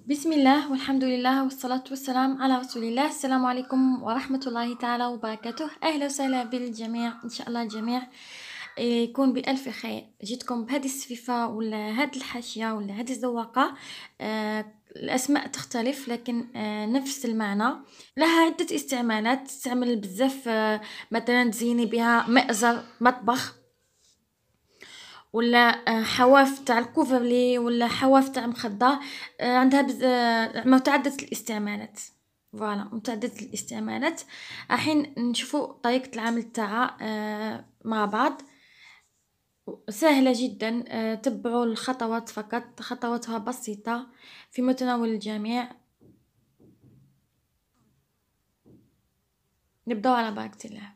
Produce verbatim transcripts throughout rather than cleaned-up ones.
بسم الله والحمد لله والصلاة والسلام على رسول الله. السلام عليكم ورحمة الله تعالى وبركاته. أهلا وسهلا بالجميع، إن شاء الله الجميع يكون بألف خير. جيتكم بهذه الصفيفة ولا هذه الحاشية ولا هذه الزواقة. آه الأسماء تختلف لكن آه نفس المعنى. لها عدة استعمالات، تستعمل بزاف. آه مثلا تزيني بها مأزر مطبخ، ولا حواف تاع الكوفرلي، ولا حواف تاع مخده. عندها بز... متعددة الاستعمالات. فوالا متعددة الاستعمالات. الحين نشوفوا طريقة العمل تاعها مع بعض. سهلة جدا، تبعوا الخطوات فقط، خطواتها بسيطة في متناول الجميع. نبداو على بركة الله.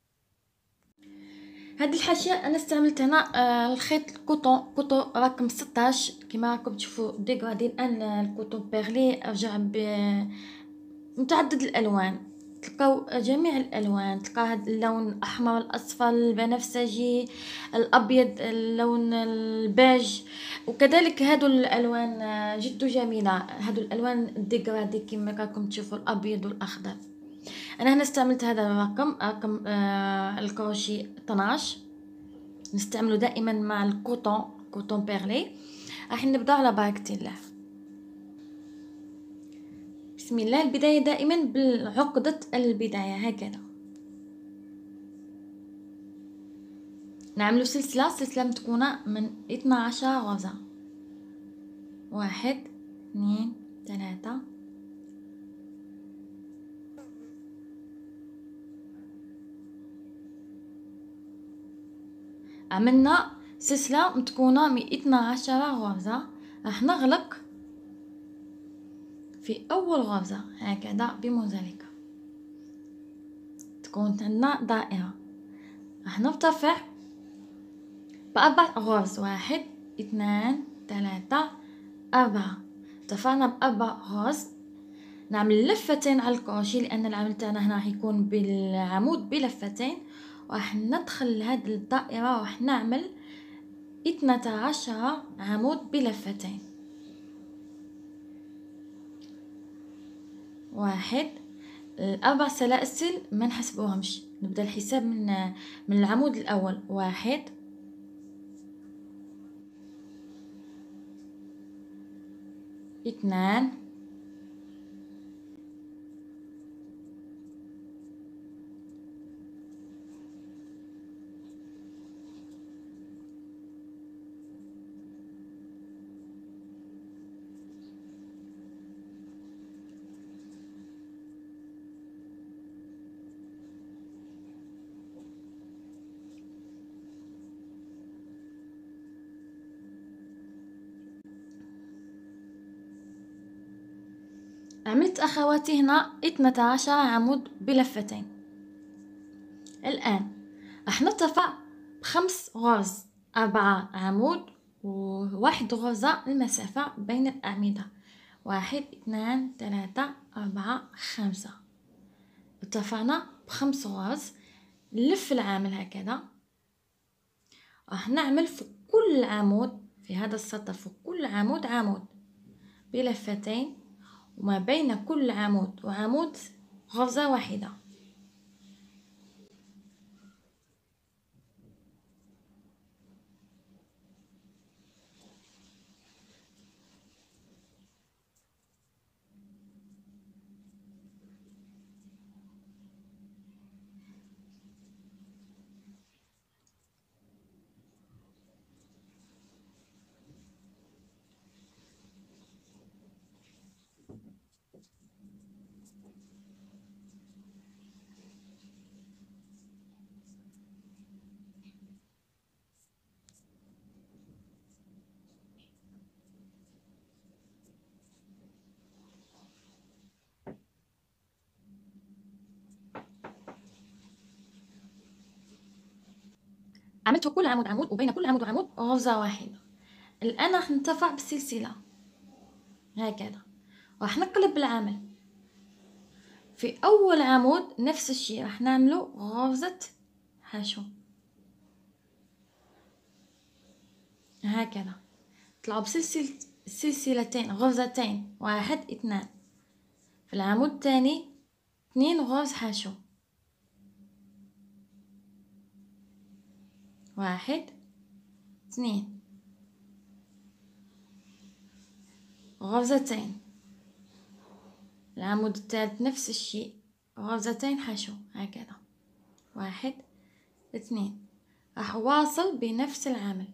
هاد الحاشيه انا استعملت هنا آه الخيط الكوطون كوطون رقم ستاش. كما راكم تشوفوا ديغرادي الان الكوطون بيرلي رجع بمتعدد الالوان. تلقاو جميع الالوان، تلقى هاد اللون الاحمر الاصفر البنفسجي الابيض اللون الباج، وكذلك هادو الالوان جد جميله. هادو الالوان ديغرادي كما راكم تشوفوا الابيض والاخضر. انا هنا استعملت هذا الرقم رقم آه الكروشي اثناش. نستعمله دائما مع الكوطون كوطون بيرلي. راح نبدا على بركه الله. بسم الله. البدايه دائما بالعقده البدايه هكذا. نعملوا سلسله سلسله متكونه من اثنا عشر غرزه. واحد اثنين ثلاثة عملنا سلسله متكونه من اثنا عشر غرزه. راح نغلق في اول غرزه هكذا بمزدلجه، تكون عندنا دائره. راح نرتفع بأربع غرز. واحد اثنان ثلاثة أربعة. ارتفعنا بأربع غرز. نعمل لفتين على الكروشي لأن العمل تاعنا هنا راح يكون بالعمود بلفتين. وراح ندخل هذه الدائرة وراح نعمل اثنتا عشر عمود بلفتين. واحد. الأربع سلاسل ما نحسبوهمش، نبدأ الحساب من من العمود الأول. واحد اثنان عملت أخواتي هنا اثنتا عشر عمود بلفتين. الآن راح نرتفع بخمس غرز، أربعة عمود وواحد غرزة المسافة بين الأعمدة. واحد اثنان ثلاثة أربعة خمسة. ارتفعنا بخمس غرز. نلف العامل هكذا. راح نعمل في كل عمود في هذا السطر، في كل عمود عمود بلفتين، وما بين كل عمود وعمود غرزة واحدة. عملت في كل عمود عمود وبين كل عمود وعمود غرزة واحدة. الآن راح نرتفع بالسلسلة هكذا. راح نقلب العمل. في أول عمود نفس الشيء راح نعمله غرزة حشو هكذا. طلعوا بسلسلة سلسلتين غرزتين، واحد اثنان. في العمود الثاني اثنين غرز حشو، واحد اثنين، غرزتين. العمود الثالث نفس الشيء، غرزتين حشو هكذا، واحد اثنين. راح اواصل بنفس العمل.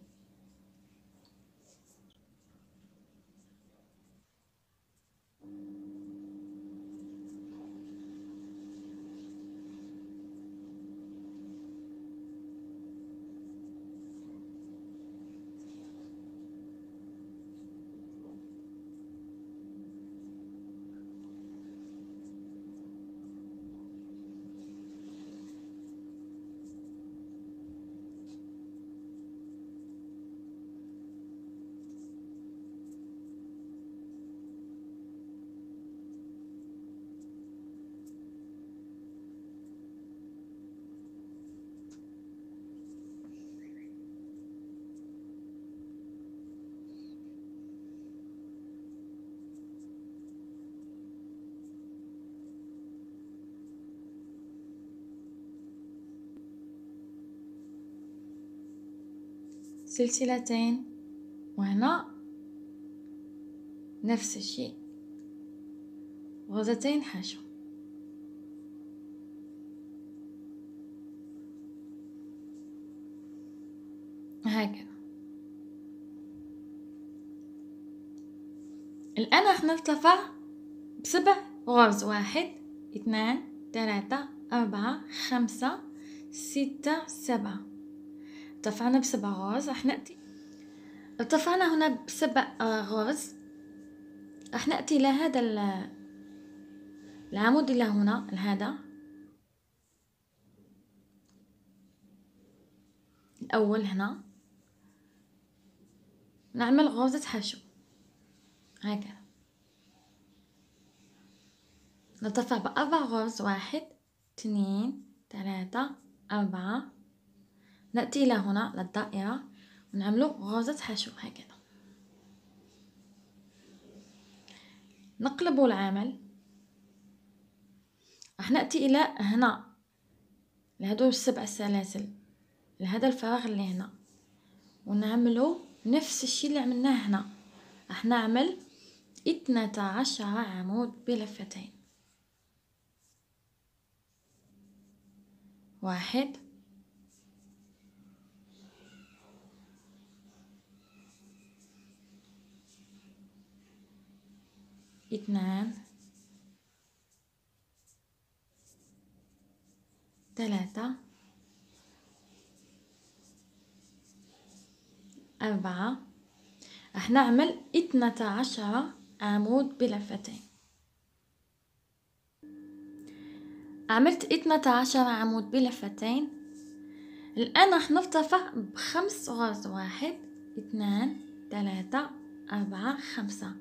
سلسلتين، وهنا نفس الشيء، غرزتين حشو. هكذا. الآن راح نرتفع بسبع غرز، واحد اثنان ثلاثة أربعة خمسة ستة سبعة. ارتفعنا بسبع غرز، راح نأتي ارتفعنا هنا بسبع غرز، راح نأتي إلى هذا العمود إلى هنا، هذا الأول هنا، نعمل غرزة حشو هكذا. نرتفع بأربع غرز، واحد اثنين ثلاثة أربعة. نأتي إلى هنا للدائرة ونعمل غرزة حشو هكذا. نقلب العمل، راح نأتي إلى هنا لهدول السبع سلاسل، لهذا الفراغ اللي هنا، ونعمله نفس الشيء اللي عملناه هنا. راح نعمل اثنتا عشر عمود بلفتين، واحد اثنان ثلاثة أربعة. راح نعمل اثنتا عشر عمود بلفتين. عملت اثنتا عشر عمود بلفتين. الآن راح نرتفع بخمس غرز، واحد اثنان ثلاثة أربعة خمسة.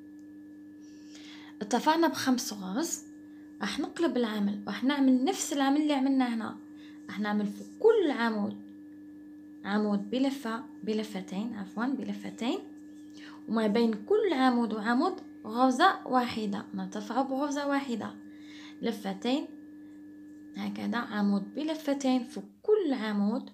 ارتفعنا بخمس غرز، راح نقلب العمل، راح نعمل نفس العمل اللي عملناه هنا. راح نعمل في كل عمود عمود بلفة بلفتين، عفوا بلفتين، وما بين كل عمود وعمود غرزة واحدة. نرتفع بغرزة واحدة، لفتين هكذا، عمود بلفتين في كل عمود،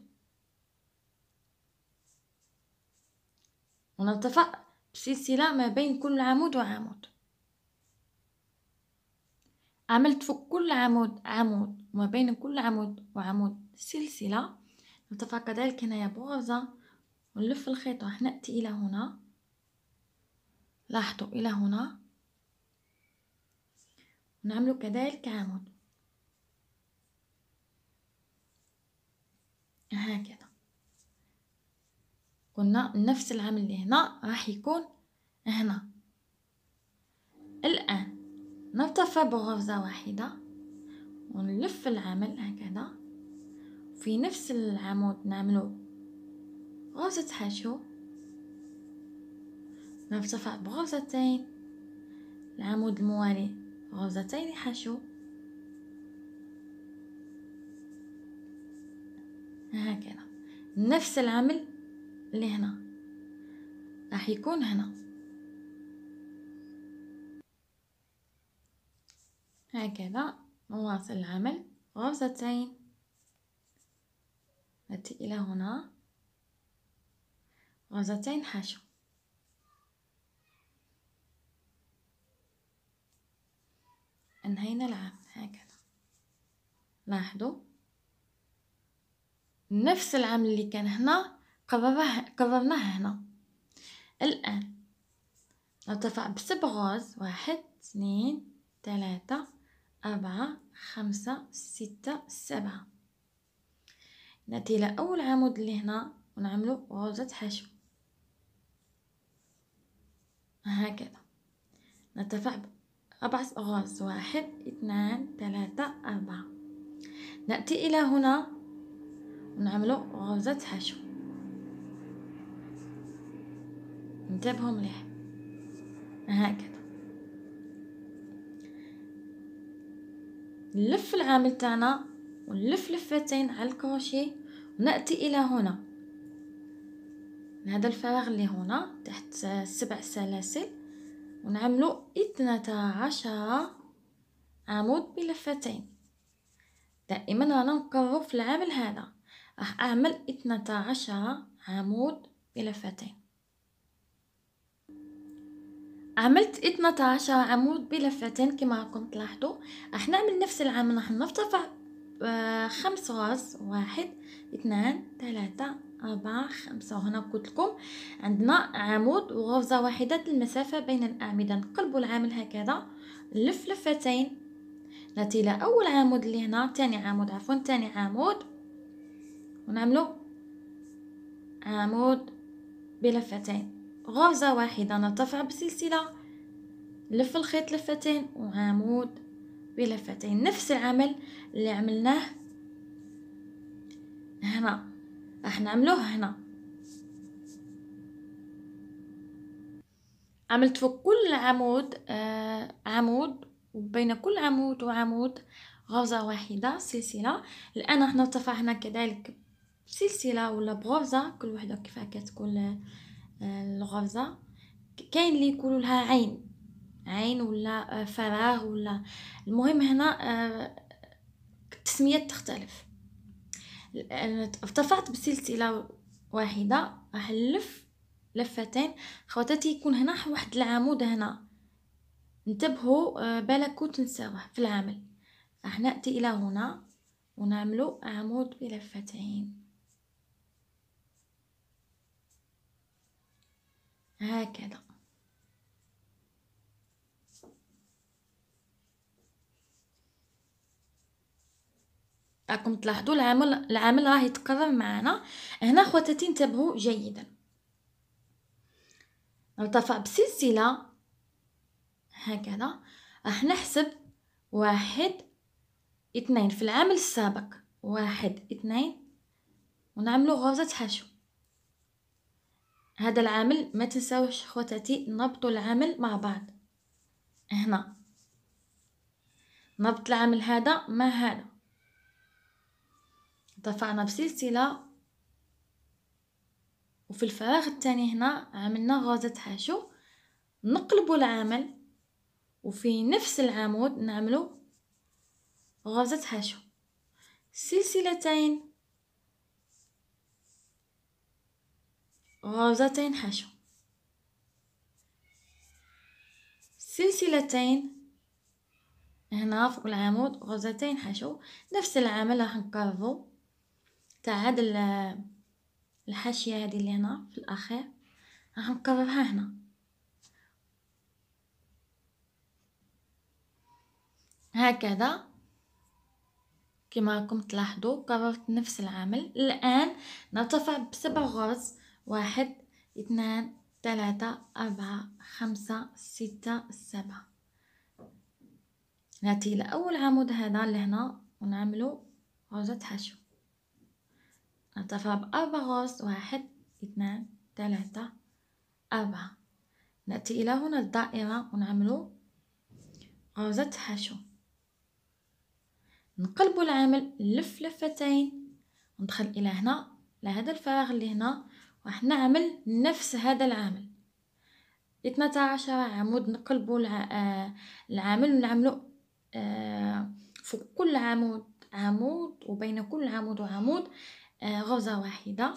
ونرتفع بسلسلة ما بين كل عمود وعمود. عملت فوق كل عمود عمود، وما بين كل عمود وعمود سلسلة. نرتفع كذلك هنا بغرزة ونلف الخيط. راح نأتي إلى هنا، لاحظوا إلى هنا، ونعمل كذلك عمود هكذا. قلنا نفس العمل اللي هنا راح يكون هنا. الآن نرتفع بغرزة واحدة ونلف العمل هكذا. في نفس العمود نعمله غرزة حشو، نرتفع بغرزتين، العمود الموالي غرزتين حشو هكذا. نفس العمل اللي هنا راح يكون هنا. هكذا نواصل العمل. غرزتين، نأتي إلى هنا، غرزتين حشو، أنهينا العمل. هكذا لاحظوا نفس العمل اللي كان هنا قررناه قررناه هنا. الآن نرتفع بسبع غرز، واحد اثنين ثلاثة أربعة خمسة ستة سبعة. نأتي إلى أول عمود اللي هنا ونعمله غرزة حشو. هكذا نرتفع أربع غرز، واحد اثنان ثلاثة أربعة. نأتي إلى هنا ونعمله غرزة حشو. انتبهوا مليح. هكذا نلف العامل تاعنا ونلف لفتين على الكروشيه، ونأتي إلى هنا هذا الفراغ اللي هنا تحت سبع سلاسل، ونعمله اثنتا عشر عمود بلفتين. دائما رانا نكرر في العامل هذا، راح أعمل اثنتا عشر عمود بلفتين. عملت اثنتا عشر عمود بلفتين كما راكم تلاحظوا. راح نعمل نفس العمل، راح نرتفع خمس غرز، واحد اثنان ثلاثة أربعة خمسة. وهنا قلت لكم عندنا عمود وغرزة واحدة المسافة بين الأعمدة. نقلبوا العامل هكذا، نلف لفتين، نأتي إلى أول عمود اللي هنا، تاني عمود عفوا تاني عمود، ونعملو عمود بلفتين، غرزة واحدة، نرتفع بسلسلة، نلف الخيط لفتين وعمود بلفتين. نفس العمل اللي عملناه هنا راح نعملوه هنا. عملت فوق كل عمود آه عمود، وبين كل عمود وعمود غرزة واحدة سلسلة. الآن راح نرتفع هنا كذلك بسلسلة ولا بغرزة، كل وحدة كيف كتكون آه الغرزة. كاين اللي يقولوا لها عين عين ولا آه فراغ، ولا المهم هنا آه التسميات تختلف. ارتفعت بسلسلة واحدة، راح نلف لفتين. خواتاتي يكون هنا واحد العمود هنا، انتبهوا بالكو تنساوه في العمل. راح نأتي إلى هنا ونعملو عمود بلفتين هكذا. راكم تلاحظوا العمل العمل راه يتكرر معنا هنا. خواتاتي انتبهوا جيدا. نرتفع بسلسلة هكذا، راح نحسب واحد اثنين في العمل السابق، واحد اثنين، ونعملو غرزة حشو. هذا العمل ما تنساوش خواتاتي، نربطوا العمل مع بعض. هنا نربط العمل هذا مع هذا، ارتفعنا بسلسلة، وفي الفراغ الثاني هنا عملنا غرزة حشو. نقلبوا العمل وفي نفس العمود نعملو غرزة حشو، سلسلتين، غرزتين حشو، سلسلتين، هنا فوق العمود غرزتين حشو. نفس العمل راح نكررو تاع هاد الحاشية هذه اللي هنا في الأخير، راح نكررها هنا هكذا كما راكم تلاحظوا. كررت نفس العمل. الآن نرتفع بسبع غرز، واحد اثنان ثلاثة أربعة خمسة ستة سبعة. نأتي إلى أول عمود هذا اللي هنا ونعملو غرزة حشو. نرتفع بأربع غرز، واحد اثنان ثلاثة أربعة. نأتي إلى هنا الدائرة ونعملو غرزة حشو. نقلبوا العمل، نلف لفتين، وندخل إلى هنا لهذا الفراغ اللي هنا، راح نعمل نفس هذا العمل اثنتا عشر عمود. نقلبوا العامل ونعملو آه فوق كل عمود عمود، وبين كل عمود وعمود آه غرزة واحدة.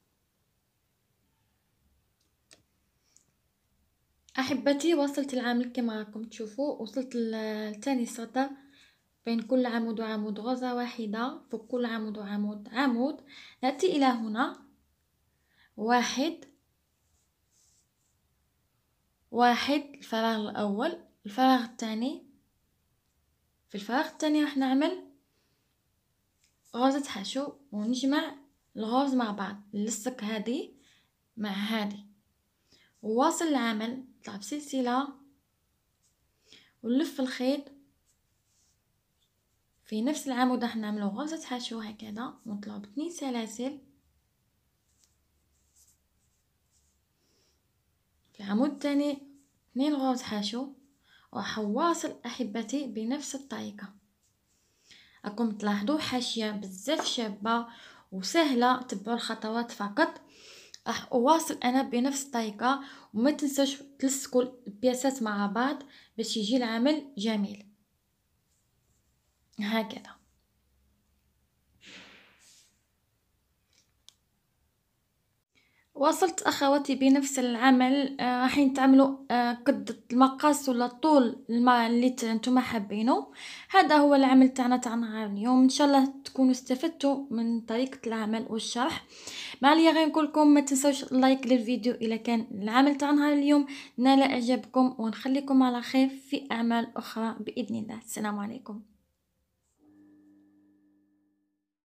احبتي وصلت العمل كما راكم تشوفوا، وصلت لثاني سطر، بين كل عمود وعمود غرزة واحدة، فوق كل عمود وعمود عمود. نأتي إلى هنا، واحد واحد الفراغ الأول، الفراغ الثاني، في الفراغ الثاني راح نعمل غرزة حشو ونجمع الغرز مع بعض، نلصق هذه مع هذه وواصل العمل. نطلع بسلسلة ونلف الخيط في نفس العمود، راح نعملو غرزة حشو هكذا، ونطلعو باثنين سلاسل في العمود الثاني، اثنين غرز حشو، وراح نواصل احبتي بنفس الطريقة. راكم تلاحظوا حاشية بزاف شابة وسهلة، تبعوا الخطوات فقط. راح اواصل انا بنفس الطريقة، وما تنسوش تلصقوا البياسات مع بعض باش يجي العمل جميل هكذا. واصلت اخواتي بنفس العمل. آه راح تعملوا آه قد المقاس ولا طول الماء اللي نتوما حابينه. هذا هو العمل تاعنا تاع نهار اليوم. ان شاء الله تكونوا استفدتوا من طريقه العمل والشرح. ما لي غير نقول لكم ما تنسوش لايك للفيديو اذا كان العمل تاع نهار اليوم نال اعجابكم، ونخليكم على خير في اعمال اخرى باذن الله. السلام عليكم.